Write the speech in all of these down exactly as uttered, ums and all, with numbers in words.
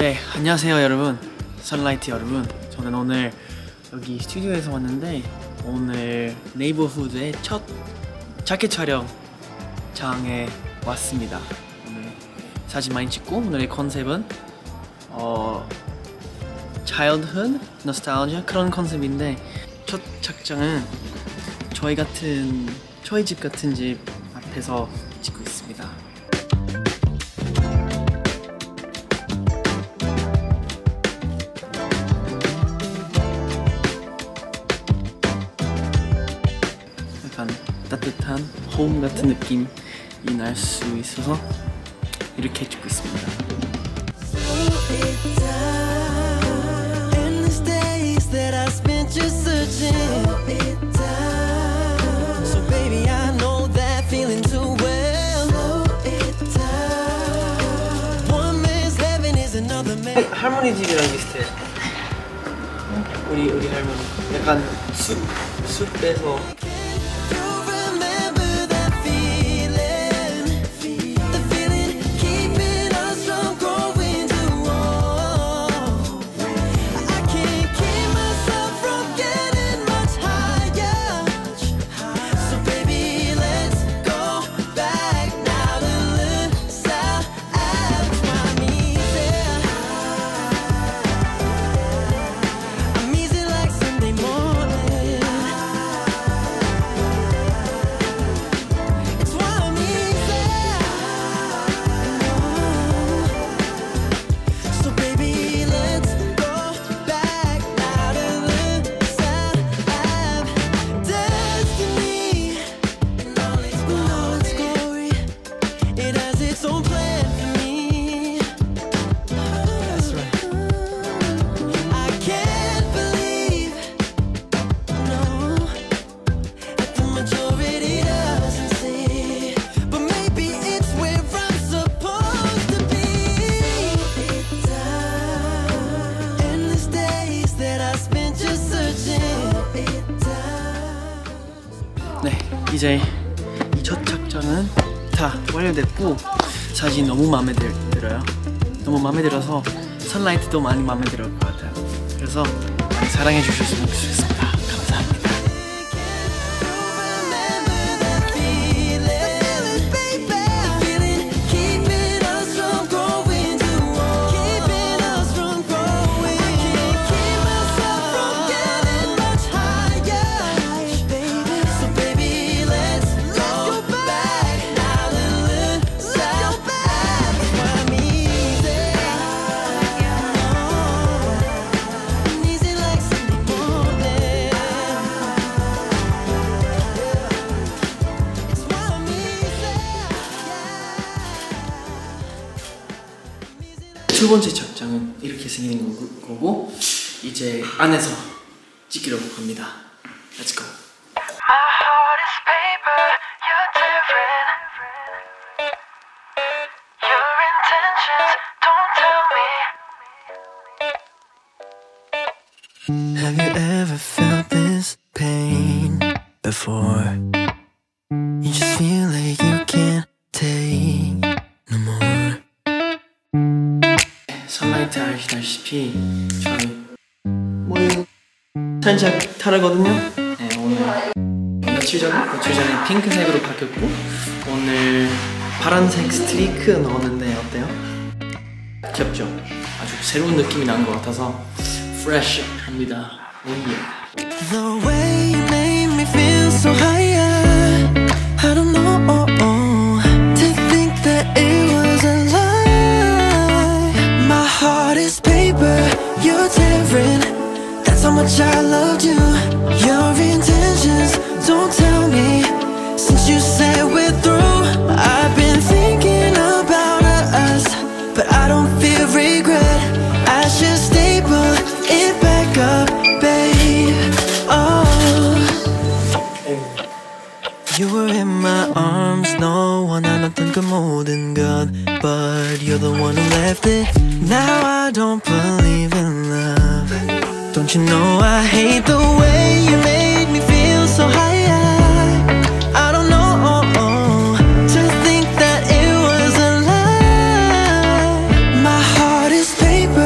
네, 안녕하세요 여러분, 선라이트 여러분. 저는 오늘 여기 스튜디오에서 왔는데 오늘 네이버후드의 첫 자켓 촬영장에 왔습니다. 오늘 사진 많이 찍고 오늘의 컨셉은 어... childhood, nostalgia 그런 컨셉인데 첫 착장은 저희 같은 저희 집 같은 집 앞에서 찍고 있습니다. 약간 따뜻한 홈 같은 느낌이 날 수 있어서 이렇게 찍고 있습니다. 할머니 집이랑 비슷해. 우리 우리 할머니 약간 숲 숲에서. 네, 이제 이 첫 착장은 다 완료됐고 사진 너무 마음에 들, 들어요. 너무 마음에 들어서 선라이트도 많이 마음에 들을 것 같아요. 그래서 많이 사랑해 주셨으면 좋겠습니다. 감사합니다. 두 번째 착장은 이렇게 생기는 거고 이제 안에서 찍으려고 합니다. Let's go. My heart is paper, you're different. Your intentions don't tell me. Have you ever felt this pain before? You just feel like you can't take no more. 선라이트 아시다시피 저희 모유 살짝 다르거든요. 네, 오늘 며칠 전, 며칠 전에 핑크색으로 바뀌었고 오늘 파란색 스트리크 넣었는데 어때요? 귀엽죠? 아주 새로운 느낌이 난 것 같아서 프레시합니다. 오예. The way you made me feel so higher. I don't know to think that it was a lie. My heart is paper, you're tearing. That's how much I loved you. Your intentions don't tell me. Since you said we're through, I've been thinking about us, but I don't feel regret. I should staple it back up, babe. Oh, you were in my arms, no one 알았던 그 모든 것, but you're the one who left it. Now I don't believe in love. Don't you know I hate the way you made me feel so high. I don't know to think that it was a lie. My heart is paper.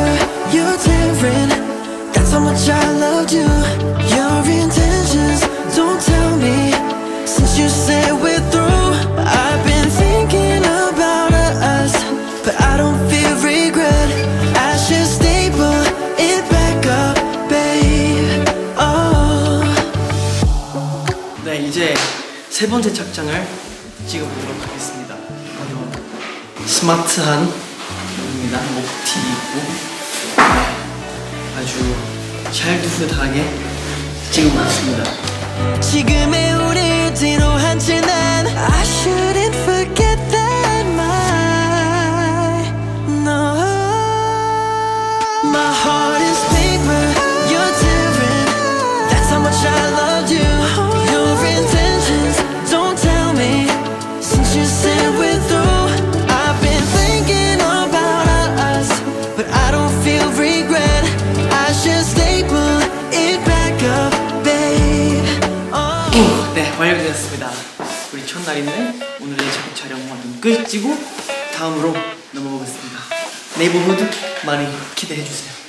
세 번째 착장을 찍어보도록 하겠습니다. 바로 스마트한 입니다. 목티 입고 아주 찰두흐하게 찍어보겠습니다. 지금의 우리 뒤로 한 채 난 I shouldn't forget that my no My heart is paper, you're different. That's how much I loved you. Your intentions, don't tell me. Since you said we're through, I've been thinking about us, but I don't feel regret. I should staple it back up, babe. Oh. 네, 완료되었습니다. 우리 첫날인데 오늘의 촬영 완전 끝이고 다음으로 넘어가겠습니다. 네이버후드 많이 기대해주세요.